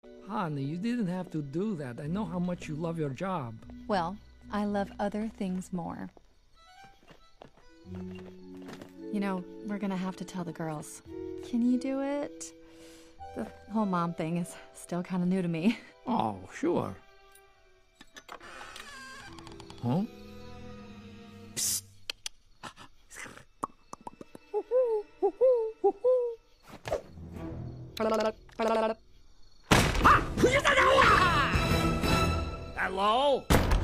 Honey, you didn't have to do that. I know how much you love your job. Well, I love other things more. You know, we're gonna have to tell the girls. Can you do it? The whole mom thing is still kind of new to me. Oh, sure. Huh? Psst. Hello?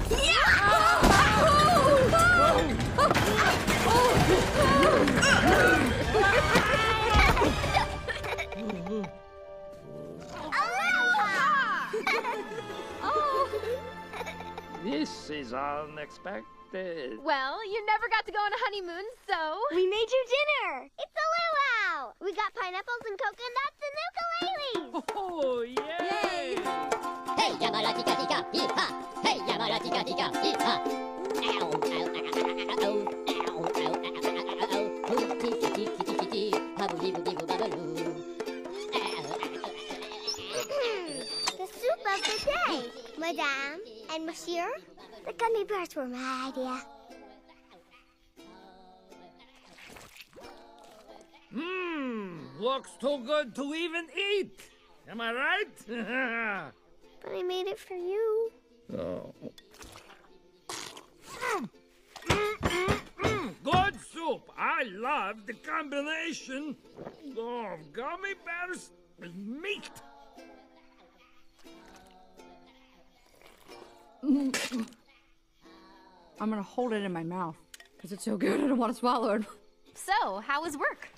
This is unexpected. Well, you never got to go on a honeymoon, so... We made you dinner! It's a luau! We got pineapples and coconuts and ukuleles! Oh, yay! Hey, yamala tika tika, hee-ha! Hey, yamala tika tika, hee-ha! Ow, ow, ow, ow, ow, ow, ow, ow, tiki tiki tiki tiki, haboo-dee-boo-dee-boo babaloo. The soup of the day, Madame and Monsieur. The gummy bears were my idea. Looks too good to even eat. Am I right? But I made it for you. Oh. Good soup. I love the combination of gummy bears with meat. I'm gonna hold it in my mouth because it's so good I don't want to swallow it. So, how was work?